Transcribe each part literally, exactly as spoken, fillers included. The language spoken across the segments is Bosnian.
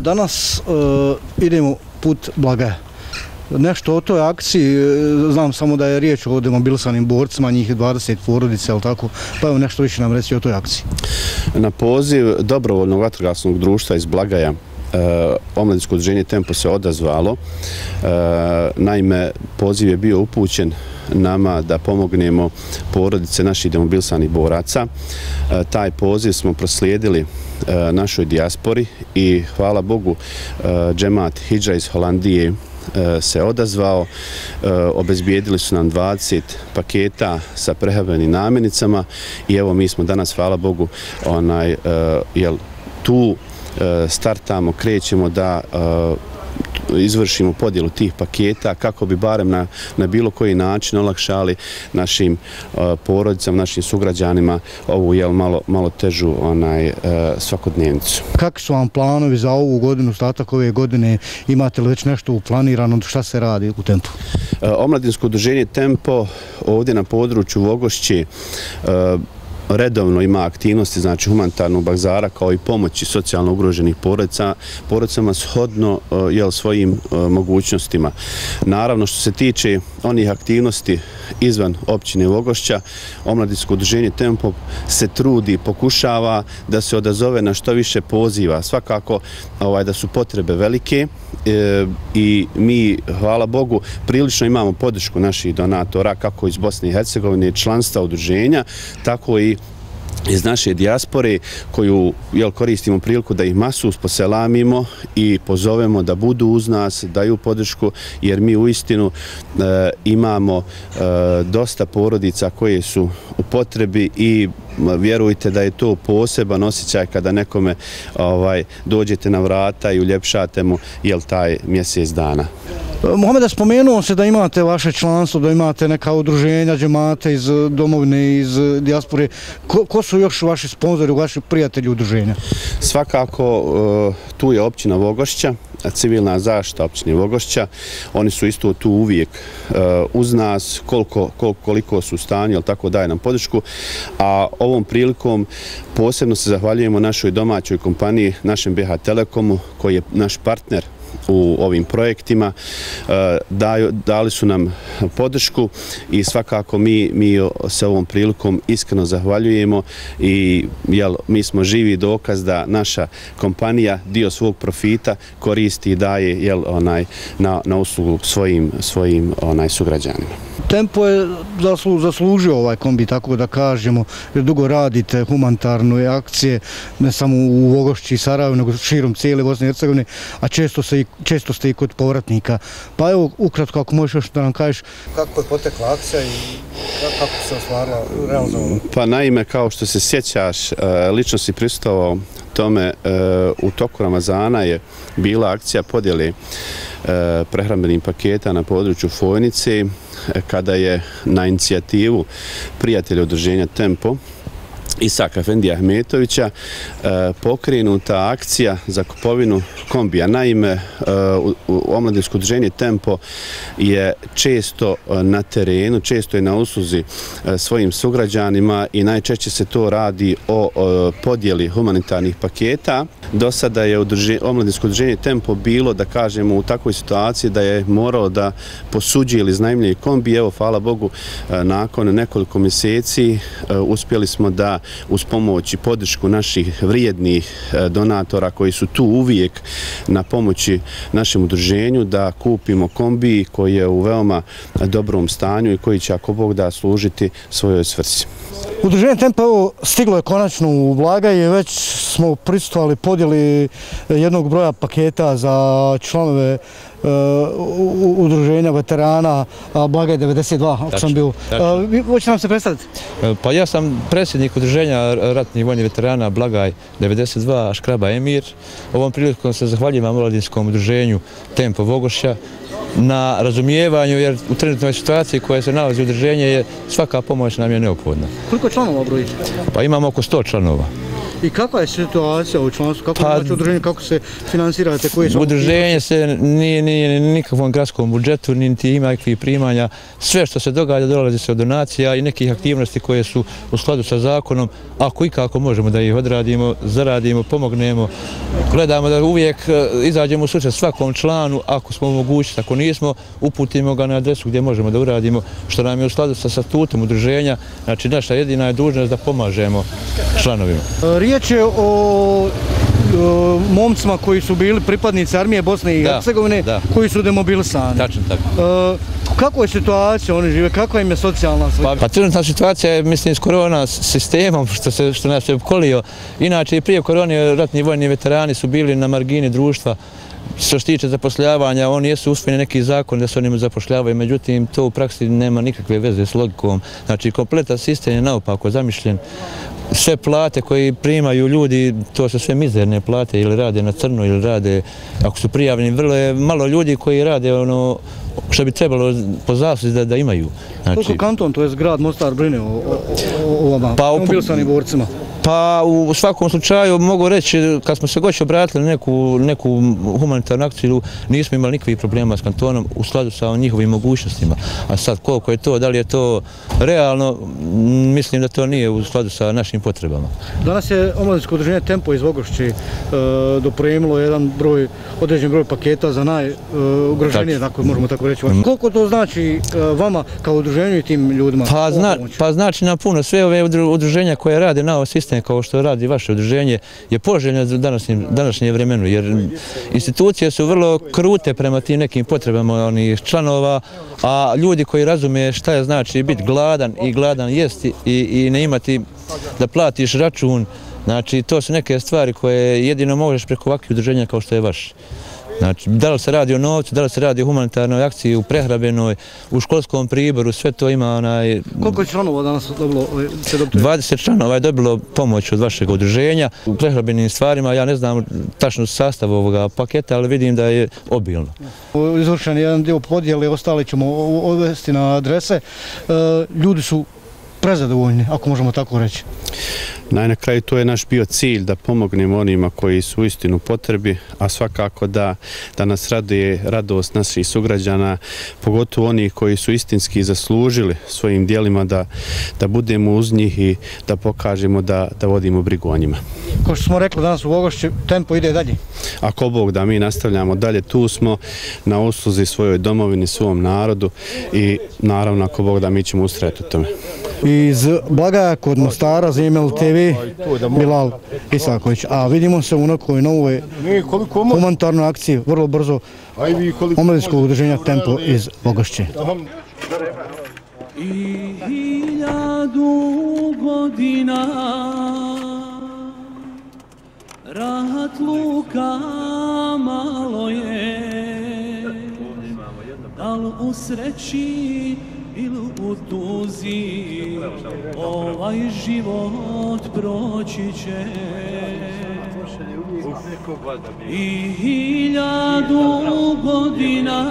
Danas idemo put Blagaja. Nešto o toj akciji, znam samo da je riječ o demobilisanim borcima, njih dvadeset porodica, ali tako, pa evo nešto više nam reći o toj akciji. Na poziv dobrovoljnog vatrogasnog društva iz Blagaja Omladinsko udruženje Tempo se odazvalo. Naime, poziv je bio upućen nama da pomognemo porodice naših demobilisanih boraca. Taj poziv smo proslijedili našoj dijaspori i hvala Bogu džemat Hidža iz Holandije se odazvao, obezbijedili su nam dvadeset paketa sa prehrambenim namirnicama i evo mi smo danas, hvala Bogu, onaj, jel, tu startamo, krećemo da izvršimo podjelu tih paketa kako bi barem na, na bilo koji način olakšali našim uh, porodicama, našim sugrađanima ovu jel, malo, malo težu onaj, uh, svakodnevnicu. Kakvi su vam planovi za ovu godinu, ostatak ove godine? Imate li već nešto uplanirano? Šta se radi u Tempu? Uh, Omladinsko udruženje Tempo ovdje na području Vogošće uh, redovno ima aktivnosti, znači humanitarnog bazara kao i pomoći socijalno ugroženih porodica, porodicama shodno jel, svojim mogućnostima. Naravno, što se tiče onih aktivnosti izvan općine Vogošća, Omladinsko udruženje Tempo se trudi, pokušava da se odazove na što više poziva. Svakako ovaj, da su potrebe velike e, i mi, hvala Bogu, prilično imamo podršku naših donatora, kako iz Bosne i Hercegovine, članstva udruženja, tako i iz naše dijaspore koju jel, koristimo priliku da ih masu poselamimo i pozovemo da budu uz nas, daju podršku, jer mi uistinu e, imamo e, dosta porodica koje su u potrebi i vjerujte da je to poseban osjećaj kada nekome ovaj, dođete na vrata i uljepšate mu jel, taj mjesec dana. Mohamede, spomenuo se da imate vaše članstvo, da imate neka udruženja, džemate iz domovine, iz dijaspore. Ko, ko su još vaši sponzori, vaši prijatelji udruženja? Svakako, tu je općina Vogošća, civilna zaštita općine Vogošća. Oni su isto tu uvijek uz nas, koliko, koliko su u stanju, ali tako daje nam podršku. A ovom prilikom posebno se zahvaljujemo našoj domaćoj kompaniji, našem B H Telekomu, koji je naš partner u ovim projektima, daju, dali su nam podršku i svakako mi, mi se ovom prilikom iskreno zahvaljujemo i jel, mi smo živi dokaz da naša kompanija dio svog profita koristi i daje jel, onaj, na, na uslugu svojim, svojim onaj, sugrađanima. Tempo je zaslu, zaslužio ovaj kombi, tako da kažemo, jer dugo radite humanitarne akcije, ne samo u Vogošći i Sarajevu, nego širom cijele Bosne i Hercegovine, a često, se i, često ste i kod povratnika. Pa evo, ukratko, ako možeš još da nam kažeš kako je potekla akcija i kako se ostvarila, realizovala? Pa naime, kao što se sjećaš, lično si prisustvovao tome, u toku Ramazana je bila akcija podjele prehrambenih paketa na području Fojnice, kada je na inicijativu prijatelja udruženja Tempo Isaka Efendija Ahmetovića pokrenuta akcija za kupovinu kombija. Naime, Omladinsko udruženje Tempo je često na terenu, često je na usluzi svojim sugrađanima i najčešće se to radi o podjeli humanitarnih paketa. Do sada je Omladinsko udruženje Tempo bilo, da kažemo, u takvoj situaciji da je moralo da posuđuje ili iznajmljuje kombi. Evo, hvala Bogu, nakon nekoliko mjeseci uspjeli smo da uz pomoć i podršku naših vrijednih donatora koji su tu uvijek na pomoći našem udruženju da kupimo kombi koji je u veoma dobrom stanju i koji će, ako Bog da, služiti svojoj svrsi. Udruženje Tempo stiglo je konačno u Blagaje, već smo prisustvovali podjeli jednog broja paketa za članove udruženja veterana Blagaj devedeset dva, ako sam bio. Hoćete nam se predstaviti? Pa ja sam predsjednik udruženja ratnih vojnih veterana Blagaj devedeset dva, Škraba Emir. Ovom prilikom se zahvaljujem Omladinskom udruženju Tempo Vogošća na razumijevanju, jer u trenutnoj situaciji koja se nalazi udruženje je svaka pomoć nam je neophodna. Koliko članova brojite? Pa imamo oko sto članova. I kakva je situacija u članstvu, kako Pa- znači udruženje, kako se finansirate, koje su... Udruženje se nije, nije nikakvom gradskom budžetu, niti ima ikakvih primanja. Sve što se događa dolazi se od donacija i nekih aktivnosti koje su u skladu sa zakonom. Ako i kako možemo da ih odradimo, zaradimo, pomognemo. Gledamo da uvijek e, izađemo u susret svakom članu, ako smo u mogućnosti, ako nismo, uputimo ga na adresu gdje možemo da uradimo, što nam je u skladu sa statutom udruženja. Znači, naša jedina je dužnost da pomažemo članovima. Riječ je o o momcima koji su bili pripadnici armije Bosne i Da, Hercegovine, da. koji su demobilisani. Tačno tako. E, Kako je situacija oni žive, kakva im je socijalna slika? Pa, pa trenutna situacija je, mislim, s korona sistemom što, se, što nas je opkolio. Inače, i prije korone ratni vojni veterani su bili na margini društva. Što se tiče zapošljavanja, oni jesu usvojeni neki zakon da se oni zapošljavaju, međutim, to u praksi nema nikakve veze s logikom. Znači, kompletan sistem je naopako zamišljen. Sve plate koje primaju ljudi, to su sve mizerne plate, ili rade na crno, ili rade, ako su prijavljeni, vrlo je malo ljudi koji rade ono što bi trebalo po zasluzi da, da imaju. Znači, Koliko kanton, to je grad Mostar, brine o, o, o ovama Pa, demobilisanim borcima? Pa u svakom slučaju mogu reći, kad smo se goći obratili neku, neku humanitarnu akciju, nismo imali nikakvih problema s kantonom u skladu sa njihovim mogućnostima. A sad koliko je to, da li je to realno, mislim da to nije u skladu sa našim potrebama. Danas je omladinsko udruženje Tempo iz Vogošći e, dopremilo jedan broj, određen broj paketa za najugroženije, tako možemo tako reći. Koliko to znači e, vama kao udruženju i tim ljudima? Pa, zna, pa znači nam puno. Sve ove udruženja koje rade na ovaj sistem kao što radi vaše udruženje je poželjno za današnje, današnje vremenu, jer institucije su vrlo krute prema tim nekim potrebama onih članova, a ljudi koji razume šta je znači biti gladan i gladan jesti i, i ne imati da platiš račun, znači to su neke stvari koje jedino možeš preko ovakvih udruženja kao što je vaš. Znači, da li se radi o novcu, da li se radi o humanitarnoj akciji, u prehrambenoj, u školskom priboru, sve to ima onaj... Koliko je članova danas dobilo? dvadeset članova je dobilo pomoć od vašeg udruženja u prehrambenim stvarima. Ja ne znam tačno sastav ovoga paketa, ali vidim da je obilno. Izvršen je jedan dio podjele, ostali ćemo odvesti na adrese. Ljudi su prezadovoljni, ako možemo tako reći. Naj na kraju to je naš bio cilj da pomognemo onima koji su uistinu potrebi, a svakako da, da nas raduje radost naših sugrađana, pogotovo onih koji su istinski zaslužili svojim dijelima da, da budemo uz njih i da pokažemo da, da vodimo brigu o njima. Kao što smo rekli danas u Vogošći, Tempo ide dalje. Ako Bog da, mi nastavljamo dalje, tu smo na usluzi svojoj domovini, svom narodu i naravno ako Bog da, mi ćemo ustrajati u tome. Iz Blagaja kod Mostara za Imel te ve Bilal Isaković. A vidimo se u nekoj novoj humanitarnoj akciji, vrlo brzo, omladinskog udruženja Tempo iz Vogošće. I hiljadu godina rahatluka malo je, da li u sreći ili u tuzi ovaj život proći će. I hiljadu godina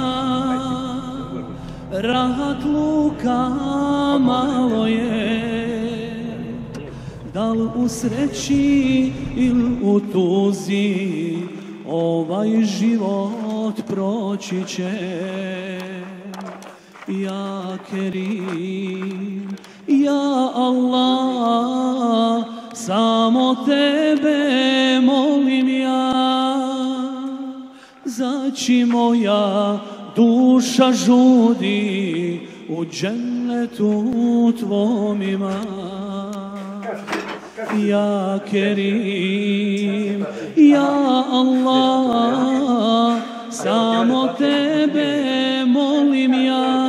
rahatluka malo je, da li u sreći ili u tuzi ovaj život proći će. Ja Kerim, ja Allah, samo tebe molim ja, zači moja duša žudi u džennetu tvom ima. Ja Kerim, ja Allah, samo tebe molim ja,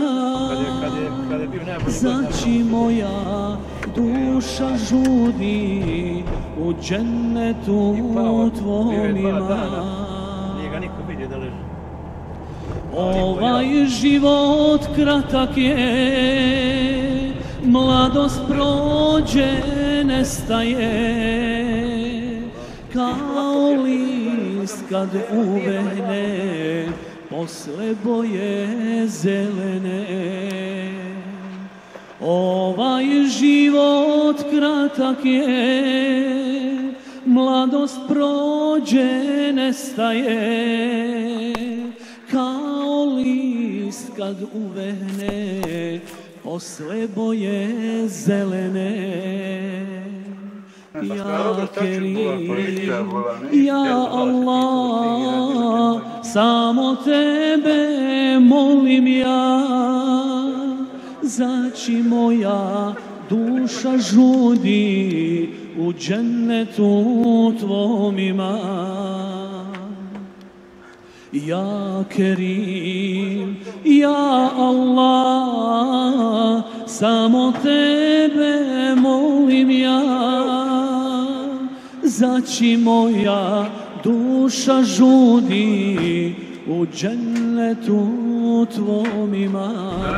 zači moja duša žudi u džennetu tvom ima. Ovaj život kratak je, mladost prođe, nestaje, kao list kad uvehne, posle boje zelene. Ovaj život kratak je, mladost prođe, nestaje, kao list kad uvehne, posle boje zelene. Ja Kerim, ja Allah, samo tebe molim ja, zaći moja duša žudi, u džennetu tvom ima. Ja Kerim, ja Allah, samo tebe molim ja, zaći moja duša žudi, u džennetu tvom ima.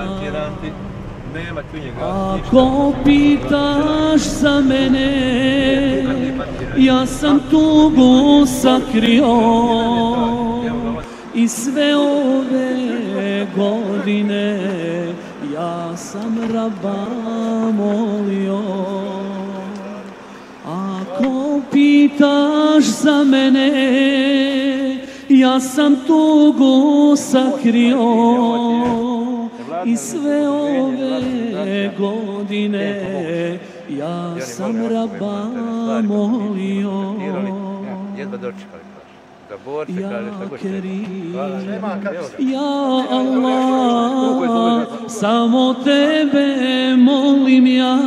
Ako pitaš za mene, ja sam tugu sakrio i sve ove godine ja sam Raba molio. Ako pitaš za mene, ja sam tugu sakrio i sve ove godine ja sam Raba molio. Ja Kerim, ja Allah, samo tebe molim ja,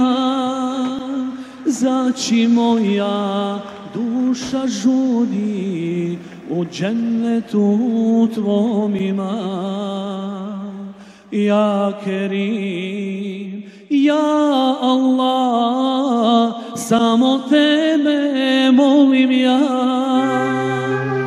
zaći moja duša žudi, u džennetu tvom ima. Ja Kerim, ja Allah, samo tebe molim ja,